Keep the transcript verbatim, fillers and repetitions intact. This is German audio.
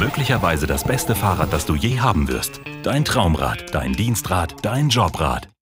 möglicherweise das beste Fahrrad, das du je haben wirst. Dein Traumrad, dein Dienstrad, dein Jobrad.